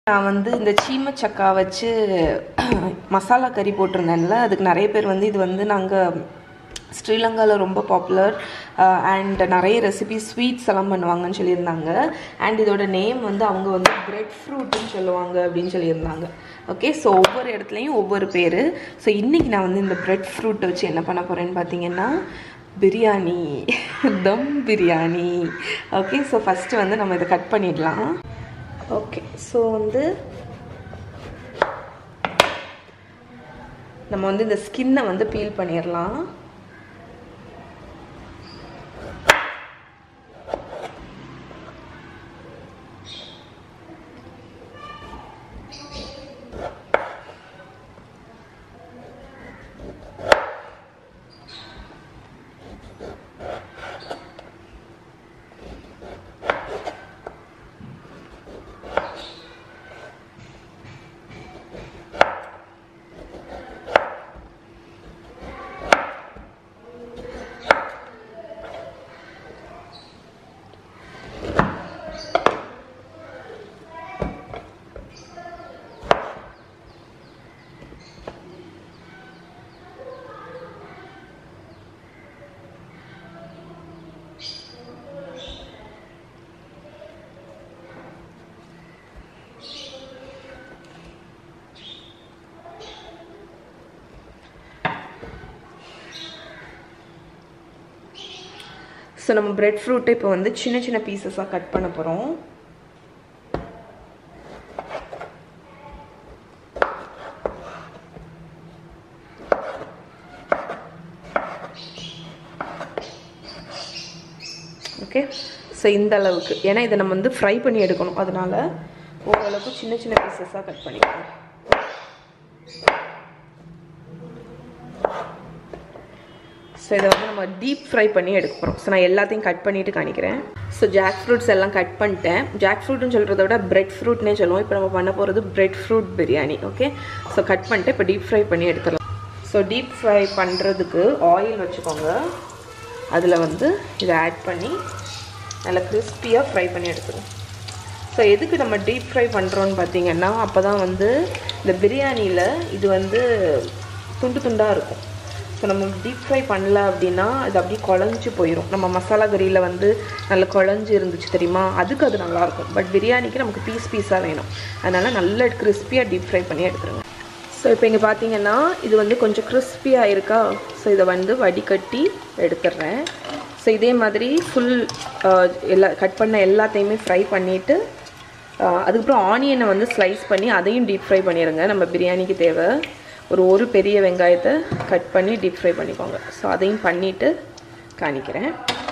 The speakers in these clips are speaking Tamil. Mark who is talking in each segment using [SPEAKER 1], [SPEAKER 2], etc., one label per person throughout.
[SPEAKER 1] நான் வந்து இந்த சீமை சக்கா வச்சு மசாலா கறி போட்டிருந்தேன்ல, அதுக்கு நிறைய பேர் வந்து இது வந்து நாங்கள் ஸ்ரீலங்காவில் ரொம்ப பாப்புலர் அண்ட் நிறைய ரெசிபிஸ் ஸ்வீட்ஸ் எல்லாம் பண்ணுவாங்கன்னு சொல்லியிருந்தாங்க. அண்ட் இதோட நேம் வந்து அவங்க வந்து பிரெட் ஃப்ரூட்டுன்னு சொல்லுவாங்க அப்படின்னு சொல்லியிருந்தாங்க. ஓகே, ஸோ ஒவ்வொரு இடத்துலையும் ஒவ்வொரு பேர். ஸோ இன்றைக்கி நான் வந்து இந்த பிரெட் ஃப்ரூட்டை வச்சு என்ன பண்ண போகிறேன்னு பார்த்தீங்கன்னா biryani, dum biryani. Okay, so first வந்து நம்ம இதை கட் பண்ணிடலாம். ஓகே, ஸோ வந்து நம்ம வந்து இந்த ஸ்கின்னை வந்து பீல் பண்ணிடலாம். ஸோ நம்ம பிரெட் ஃப்ரூட்டை இப்போ வந்து சின்ன சின்ன பீசஸாக கட் பண்ண போகிறோம். ஓகே, ஸோ இந்த அளவுக்கு, ஏன்னா இதை நம்ம வந்து ஃப்ரை பண்ணி எடுக்கணும், அதனால ஓரளவுக்கு சின்ன சின்ன பீசஸாக கட் பண்ணிக்கணும். ஸோ இதை வந்து நம்ம டீப் ஃப்ரை பண்ணி எடுக்க போகிறோம். ஸோ நான் எல்லாத்தையும் கட் பண்ணிவிட்டு காணிக்கிறேன். ஸோ ஜாக் ஃப்ரூட்ஸ் எல்லாம் கட் பண்ணிட்டேன். ஜாக் ஃப்ரூட்னு சொல்கிறத விட பிரெட் ஃப்ரூட்னே சொல்லுவோம். இப்போ நம்ம பண்ண போகிறது bread fruit biryani. Okay, so cut பண்ணிட்டு இப்போ டீப் ஃப்ரை பண்ணி எடுத்துடலாம். ஸோ டீப் ஃப்ரை பண்ணுறதுக்கு ஆயில் வச்சுக்கோங்க. அதில் வந்து இதை ஆட் பண்ணி நல்லா கிறிஸ்பியாக ஃப்ரை பண்ணி எடுத்துக்கணும். ஸோ எதுக்கு நம்ம டீப் ஃப்ரை பண்ணுறோன்னு பார்த்தீங்கன்னா, அப்போ தான் வந்து இந்த பிரியாணியில் இது வந்து துண்டு துண்டாக இருக்கும். ஸோ நம்ம டீப் ஃப்ரை பண்ணல அப்படின்னா அது அப்படியே குழஞ்சி போயிடும். நம்ம மசாலா கறியில் வந்து நல்ல குழஞ்சி இருந்துச்சு தெரியுமா, அதுக்கு அது நல்லாயிருக்கும். பட் பிரியாணிக்கு நமக்கு பீஸ் பீஸாக வேணும், அதனால் நல்ல கிறிஸ்பியாக டீப் ஃப்ரை பண்ணி எடுத்துருங்க. ஸோ இப்போ இங்கே பார்த்தீங்கன்னா இது வந்து கொஞ்சம் கிறிஸ்பியாக இருக்கா. ஸோ இதை வந்து வடிகட்டி எடுத்துடுறேன். ஸோ இதே மாதிரி ஃபுல் கட் பண்ண எல்லாத்தையுமே ஃப்ரை பண்ணிவிட்டு அதுக்கப்புறம் ஆனியனை வந்து ஸ்லைஸ் பண்ணி அதையும் டீப் ஃப்ரை பண்ணிடுங்க. நம்ம பிரியாணிக்கு தேவை ஒரு பெரிய வெங்காயத்தை கட் பண்ணி டீப் ஃப்ரை பண்ணிக்கோங்க. ஸோ அதையும் பண்ணிவிட்டு காணிக்கிறேன்.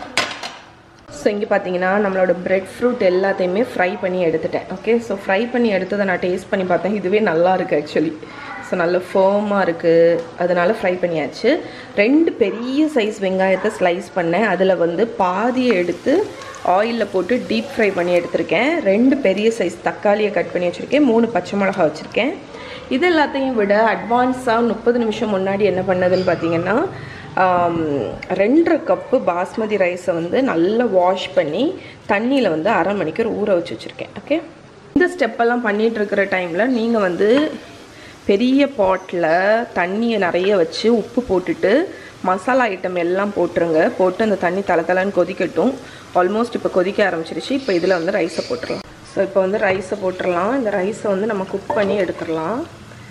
[SPEAKER 1] ஸோ இங்கே பார்த்தீங்கன்னா நம்மளோட பிரெட் ஃப்ரூட் எல்லாத்தையுமே ஃப்ரை பண்ணி எடுத்துட்டேன். ஓகே, ஸோ ஃப்ரை பண்ணி எடுத்ததை நான் டேஸ்ட் பண்ணி பார்த்தேன். இதுவே நல்லா இருக்குது ஆக்சுவலி. ஸோ நல்ல ஃபேமாக இருக்குது, அதனால் ஃப்ரை பண்ணியாச்சு. 2 பெரிய சைஸ் வெங்காயத்தை ஸ்லைஸ் பண்ணேன். அதில் வந்து பாதியை எடுத்து ஆயிலில் போட்டு டீப் ஃப்ரை பண்ணி எடுத்திருக்கேன். 2 பெரிய சைஸ் தக்காளியை கட் பண்ணி வச்சுருக்கேன். 3 பச்சை மிளகா வச்சுருக்கேன். இது எல்லாத்தையும் விட அட்வான்ஸாக 30 நிமிஷம் முன்னாடி என்ன பண்ணதுன்னு பார்த்தீங்கன்னா 2.5 கப்பு பாஸ்மதி ரைஸை வந்து நல்லா வாஷ் பண்ணி தண்ணியில் வந்து அரை மணிக்கூர் ஊற வச்சு வச்சுருக்கேன். ஓகே, இந்த ஸ்டெப்பெல்லாம் பண்ணிகிட்டு இருக்கிற டைமில் நீங்கள் வந்து பெரிய பாட்டில் தண்ணியை நிறைய வச்சு உப்பு போட்டுட்டு மசாலா ஐட்டம் எல்லாம் போட்டுருங்க. போட்டு அந்த தண்ணி தலை கொதிக்கட்டும். ஆல்மோஸ்ட் இப்போ கொதிக்க ஆரம்பிச்சிருச்சு. இப்போ இதில் வந்து ரைஸை போட்டுடலாம். ஸோ இப்போ வந்து ரைஸை போட்டுடலாம். இந்த ரைஸை வந்து நம்ம குக் பண்ணி எடுத்துடலாம்.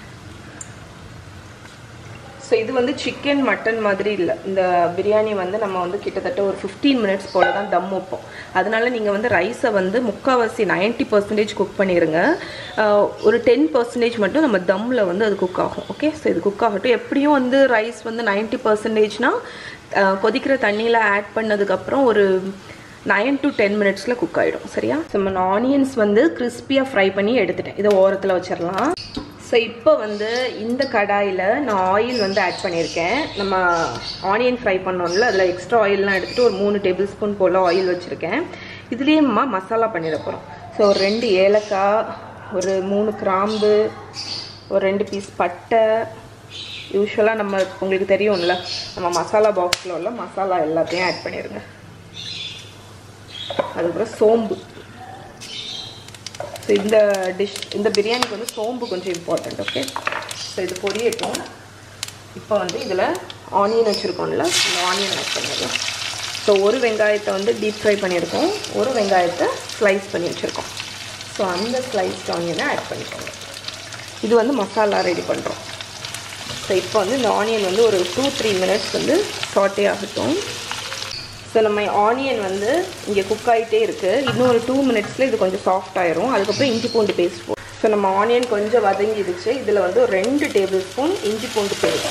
[SPEAKER 1] ஸோ இது வந்து சிக்கன் மட்டன் மாதிரி இல்லை. இந்த பிரியாணி வந்து நம்ம வந்து கிட்டத்தட்ட ஒரு 15 மினிட்ஸ் போல் தான் தம் வைப்போம். அதனால் நீங்கள் வந்து ரைஸை வந்து முக்கால்வாசி 90% குக் பண்ணிடுங்க. ஒரு 10% மட்டும் நம்ம தம்மில் வந்து அது குக் ஆகும். ஓகே, ஸோ இது குக் ஆகட்டும். எப்படியும் வந்து ரைஸ் வந்து 90%னால் கொதிக்கிற தண்ணியில் ஆட் பண்ணதுக்கப்புறம் ஒரு 9 to 10 மினிட்ஸில் குக் ஆகிடும். சரியா? ஸோ நம்ம ஆனியன்ஸ் வந்து கிறிஸ்பியாக ஃப்ரை பண்ணி எடுத்துட்டேன். இதை ஓரத்தில் வச்சிடலாம். ஸோ இப்போ வந்து இந்த கடாயில் நான் ஆயில் வந்து ஆட் பண்ணியிருக்கேன். நம்ம ஆனியன் ஃப்ரை பண்ணோம்ல, அதில் எக்ஸ்ட்ரா ஆயிலெலாம் எடுத்துகிட்டு ஒரு 3 டேபிள் ஸ்பூன் போல் ஆயில் வச்சுருக்கேன். இதுலேயே மசாலா பண்ணிட போகிறோம். ஸோ ஒரு 2 ஏலக்காய், ஒரு 3 கிராம்பு, ஒரு 2 பீஸ் பட்டை. யூஸ்வலாக நம்ம உங்களுக்கு தெரியும்ல, நம்ம மசாலா பாக்ஸில் உள்ள மசாலா எல்லாத்தையும் ஆட் பண்ணிடுங்க. அதுக்கப்புறம் சோம்பு. ஸோ இந்த பிரியாணிக்கு வந்து சோம்பு கொஞ்சம் இம்பார்ட்டண்ட். ஓகே, ஸோ இது பொரியட்டும். இப்போ வந்து இதில் ஆனியன் வச்சுருக்கோம்ல, இந்த ஆனியன் ஆட் பண்ணிடலாம். ஸோ ஒரு வெங்காயத்தை வந்து டீப் ஃப்ரை பண்ணியிருக்கோம், ஒரு வெங்காயத்தை ஸ்லைஸ் பண்ணி வச்சுருக்கோம். ஸோ அந்த ஸ்லைஸ்ட் ஆனியனை ஆட் பண்ணிக்கோங்க. இது வந்து மசாலா ரெடி பண்ணுறோம். ஸோ இப்போ வந்து இந்த ஆனியன் வந்து ஒரு 2-3 மினிட்ஸ் வந்து சாட்டே ஆகட்டும். ஸோ நம்ம ஆனியன் வந்து இங்கே குக் ஆகிட்டே இருக்குது. இன்னும் ஒரு 2 மினிட்ஸில் இது கொஞ்சம் சாஃப்ட் ஆயிரும். அதுக்கப்புறம் இஞ்சி பூண்டு பேஸ்ட் போடும். ஸோ நம்ம ஆனியன் கொஞ்சம் வதங்கிடுச்சு. இதில் வந்து ஒரு 2 டேபிள் ஸ்பூன் இஞ்சி பூண்டு பேஸ்ட்.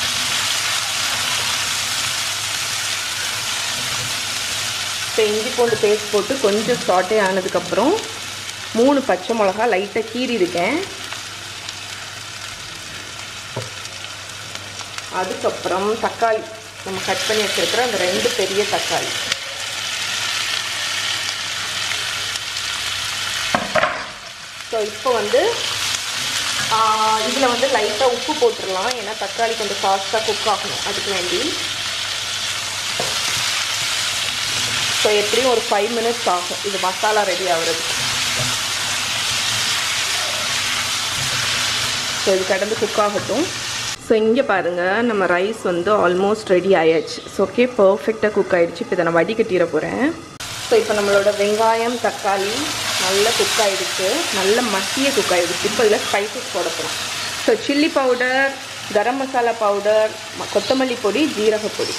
[SPEAKER 1] ஸோ இஞ்சி பூண்டு பேஸ்ட் போட்டு கொஞ்சம் சாட்டே ஆனதுக்கப்புறம் 3 பச்சை மிளகா லைட்டாக கீறி இருக்கேன். அதுக்கப்புறம் தக்காளி நம்ம கட் பண்ணி வச்சுருக்கிற அந்த 2 பெரிய தக்காளி. ஸோ இப்போ வந்து இதில் வந்து லைட்டாக உப்பு போட்டுடலாம். ஏன்னா தக்காளி கொஞ்சம் ஃபாஸ்ட்டாக குக் ஆகணும், அதுக்கு வேண்டி. ஸோ எப்படியும் ஒரு 5 மினிட்ஸ் ஆகும் இது மசாலா ரெடி ஆகுறதுக்கு. ஸோ இது கடந்து குக் ஆகட்டும். ஸோ இங்கே பாருங்கள், நம்ம ரைஸ் வந்து ஆல்மோஸ்ட் ரெடி ஆயாச்சு. ஸோ ஓகே, பர்ஃபெக்டாக குக் ஆகிடுச்சு. இப்போ இதை நான் வடிகட்டிட போகிறேன். ஸோ இப்போ நம்மளோட வெங்காயம் தக்காளி நல்லா குக் ஆகிடுச்சு, நல்ல மசிய குக் ஆகிடுச்சு. இப்போ இதில் ஸ்பைசஸ் போட போகிறோம். So chilli powder, garam masala powder, கொத்தமல்லி பொடி, ஜீரகப்பொடி.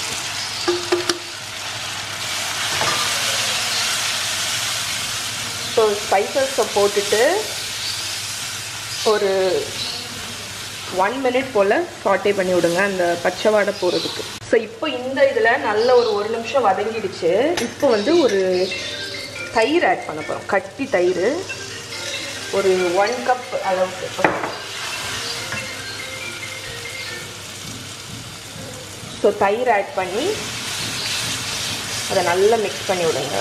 [SPEAKER 1] ஸோ ஸ்பைசஸை போட்டுட்டு ஒரு 1 மினிட் போல் சாட்டே பண்ணி விடுங்க, அந்த பச்சை வாடை போகிறதுக்கு. ஸோ இப்போ இந்த இதில் நல்ல ஒரு நிமிஷம் வதங்கிடுச்சு. இப்போ வந்து ஒரு தயிர் ஆட் பண்ண போகிறோம், கட்டி தயிர் ஒரு 1 கப் அளவுக்கு. ஸோ தயிர் ஆட் பண்ணி அதை நல்லா மிக்ஸ் பண்ணி விடுங்க.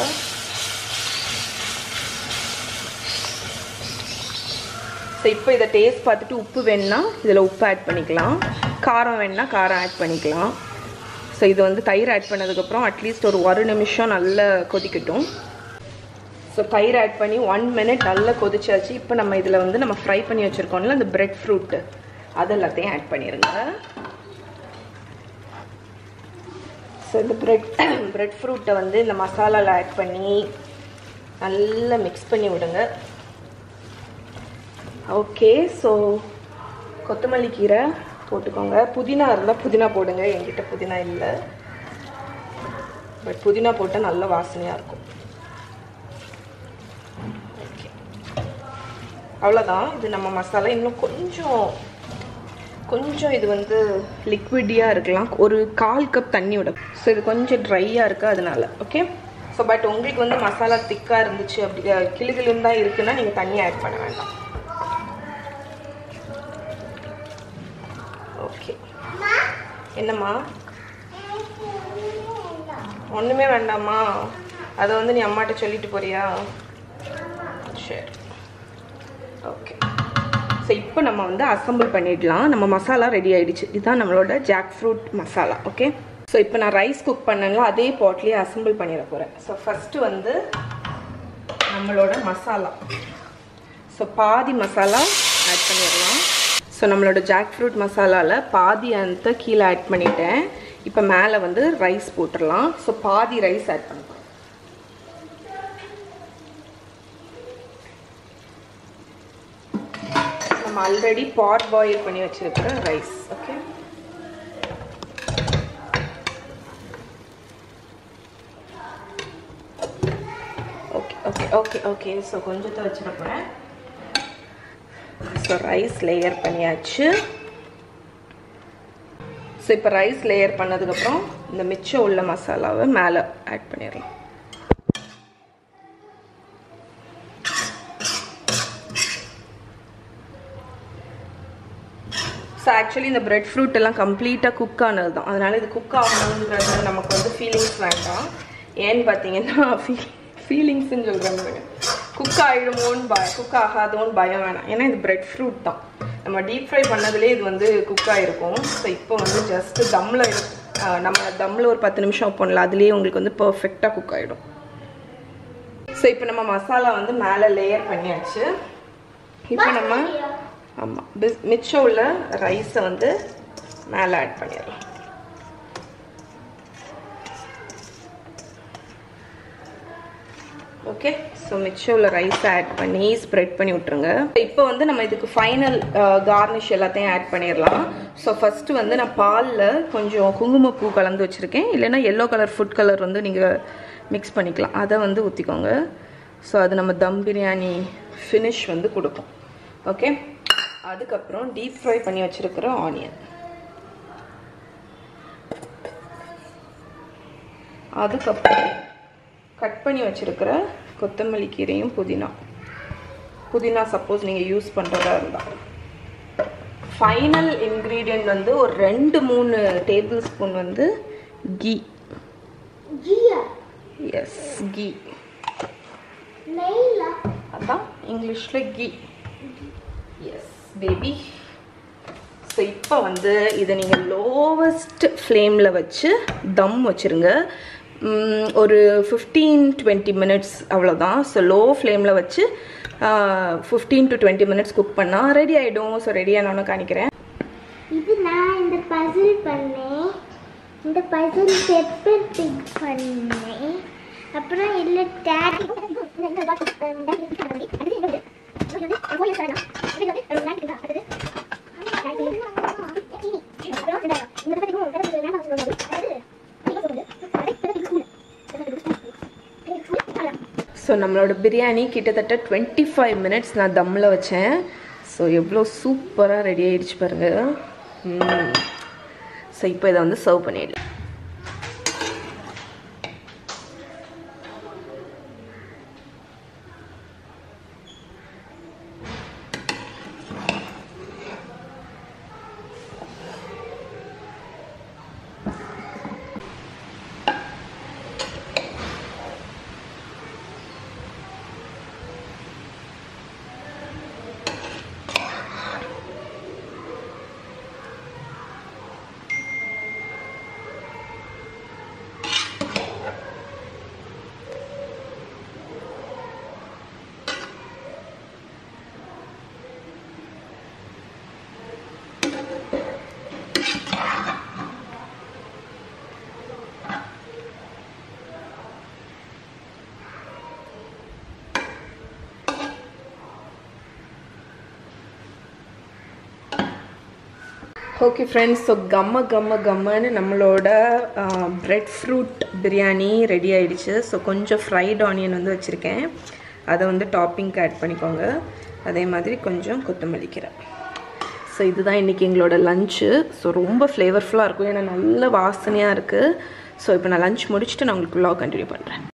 [SPEAKER 1] ஸோ இப்போ இதை டேஸ்ட் பார்த்துட்டு உப்பு வேணுன்னா இதில் உப்பு ஆட் பண்ணிக்கலாம், காரம் வேணுன்னா காரம் ஆட் பண்ணிக்கலாம். ஸோ இது வந்து தயிர் ஆட் பண்ணதுக்கப்புறம் அட்லீஸ்ட் ஒரு நிமிஷம் நல்லா கொதிக்கட்டும். ஸோ தயிர் ஆட் பண்ணி 1 மினிட் நல்லா கொதிச்சாச்சு. இப்போ நம்ம இதில் வந்து நம்ம ஃப்ரை பண்ணி வச்சுருக்கோம்ல அந்த பிரெட் ஃப்ரூட்டு, அது எல்லாத்தையும் ஆட் பண்ணிடுங்க. ஸோ இந்த பிரெட் ஃப்ரூட்டை வந்து இந்த மசாலாவில் ஆட் பண்ணி நல்லா மிக்ஸ் பண்ணி விடுங்க. ஓகே, ஸோ கொத்தமல்லி கீரை போட்டுக்கோங்க. புதினா இருந்தால் புதினா போடுங்க, என்கிட்ட புதினா இல்லை, பட் புதினா போட்டால் நல்ல வாசனையாக இருக்கும். ஓகே, அவ்வளோதான். இது நம்ம மசாலா இன்னும் கொஞ்சம் இது வந்து லிக்விடியாக இருக்கலாம். ஒரு 1/4 கப் தண்ணி விடும். ஸோ இது கொஞ்சம் ட்ரையாக இருக்குது அதனால. ஓகே, ஸோ பட் உங்களுக்கு வந்து மசாலா திக்காக இருந்துச்சு, அப்படி கிளுகிளுன்னு தான் இருக்குன்னா நீங்கள் தண்ணி ஆட் பண்ண வேண்டாம். ஓகே, என்னம்மா? ஒன்றுமே வேண்டாமா? அதை வந்து நீ அம்மாட்ட சொல்லிட்டு போறியா? சரி, ஓகே. ஸோ இப்போ நம்ம வந்து அசம்பிள் பண்ணிடலாம். நம்ம மசாலா ரெடி ஆகிடுச்சு. இதுதான் நம்மளோட jack fruit masala. Okay, so இப்போ நான் ரைஸ் குக் பண்ணல அதே பாட்லேயே அசம்பிள் பண்ணிட போகிறேன். ஸோ ஃபஸ்ட்டு வந்து நம்மளோட மசாலா, ஸோ பாதி மசாலா ஆட் பண்ணிடலாம். ஸோ நம்மளோட ஜாக் ஃப்ரூட் மசாலாவில் பாதி அந்த கீழே ஆட் பண்ணிட்டேன். இப்போ மேலே வந்து ரைஸ் போட்டுடலாம். ஸோ பாதி ரைஸ் ஆட் பண்ணுறோம். நம்ம ஆல்ரெடி பாட் பாயில் பண்ணி வச்சுருக்கிற rice. Okay, okay okay okay okay so கொஞ்சத்தை வச்சுட போகிறேன். ஸோ ரைஸ் லேயர் பண்ணியாச்சு. ஸோ இப்போ ரைஸ் லேயர் பண்ணதுக்கப்புறம் இந்த மிச்சம் உள்ள மசாலாவை மேலே ஆட் பண்ணிடலாம். ஸோ ஆக்சுவலி இந்த பிரெட் ஃப்ரூட் எல்லாம் கம்ப்ளீட்டாக குக் ஆனது தான், அதனால் இது குக் ஆகணுன்றது நமக்கு வந்து ஃபீலிங்ஸ் வேண்டாம். ஏன்னு பார்த்தீங்கன்னா ஃபீலிங்ஸ்ன்னு சொல்கிறேன், குக் ஆகிடுமோன்னு குக் ஆகாதோன்னு பயம் வேணாம். ஏன்னா இது பிரெட் ஃப்ரூட் தான், நம்ம டீப் ஃப்ரை பண்ணதுலேயே இது வந்து குக் ஆகிருக்கும். ஸோ இப்போ வந்து ஜஸ்ட்டு நம்ம தம்மில் ஒரு 10 நிமிஷம் வைப்போம்ல, அதுலேயே உங்களுக்கு வந்து பர்ஃபெக்டாக குக் ஆகிடும். ஸோ இப்போ நம்ம மசாலா வந்து மேலே லேயர் பண்ணியாச்சு. இப்போ நம்ம ஆமாம் மிச்சம் உள்ள ரைஸை வந்து மேலே ஆட் பண்ணிடலாம். ஓகே, ஸோ மிச்சம் உள்ள ரைஸை ஆட் பண்ணி ஸ்ப்ரெட் பண்ணி விட்ருங்க. இப்போ வந்து நம்ம இதுக்கு ஃபைனல் கார்னிஷ் எல்லாத்தையும் ஆட் பண்ணிடலாம். ஸோ ஃபஸ்ட்டு வந்து நான் பாலில் கொஞ்சம் குங்குமப்பூ கலந்து வச்சுருக்கேன். இல்லைன்னா எல்லோ கலர் ஃபுட் கலர் வந்து நீங்கள் மிக்ஸ் பண்ணிக்கலாம். அதை வந்து ஊற்றிக்கோங்க. ஸோ அது நம்ம தம் பிரியாணி ஃபினிஷ் வந்து கொடுக்கும். ஓகே, அதுக்கப்புறம் டீப் ஃப்ரை பண்ணி வச்சுருக்கிற ஆனியன், அதுக்கப்புறம் கட் பண்ணி வச்சுருக்கிற கொத்தமல்லி கீரையும் புதினா சப்போஸ் நீங்கள் யூஸ் பண்ணுறதா இருந்தால். ஃபைனல் இன்க்ரீடியன்ட் வந்து ஒரு 2-3 டேபிள் ஸ்பூன் வந்து கீ. எஸ், கீ. அதான் இங்கிலீஷில் கீ. S baby. ஸோ இப்போ வந்து இதை நீங்கள் லோவஸ்ட் ஃப்ளேமில் வச்சு தம் வச்சுருங்க. ஒரு 15-20 மினிட்ஸ் அவ்வளோதான். ஸோ லோ ஃப்ளேமில் வச்சு 15 to 20 மினிட்ஸ் குக் பண்ணால் ரெடி ஆகிடும். ஸோ ரெடியானு காணிக்கிறேன்.
[SPEAKER 2] இது நான் இந்த பசில் பண்ணேன். இந்த பசில் பெப்பர் பிக் பண்ணேன். அப்புறம் இல்லை டேடி
[SPEAKER 1] ஸோ நம்மளோட பிரியாணி கிட்டத்தட்ட 25 மினிட்ஸ் நான் தம்மில் வச்சேன். ஸோ எவ்வளோ சூப்பராக ரெடி ஆகிடுச்சு பாருங்கள். ஸோ இப்போ இதை வந்து சர்வ் பண்ணிடலாம். ஓகே ஃப்ரெண்ட்ஸ், ஸோ கம்மன்னு நம்மளோட பிரெட் ஃப்ரூட் பிரியாணி ரெடி ஆகிடுச்சு. ஸோ கொஞ்சம் ஃப்ரைட் ஆனியன் வந்து வச்சுருக்கேன், அதை வந்து டாப்பிங்க்கு ஆட் பண்ணிக்கோங்க. அதே மாதிரி கொஞ்சம் கொத்தமல்லி கீரை. ஸோ இதுதான் இன்றைக்கி எங்களோட லஞ்சு. ஸோ ரொம்ப ஃப்ளேவர்ஃபுல்லாக இருக்கும், ஏன்னா நல்ல வாசனையாக இருக்குது. ஸோ இப்போ நான் லஞ்ச் முடிச்சுட்டு நான் உங்களுக்கு vlog கண்டினியூ பண்ணுறேன்.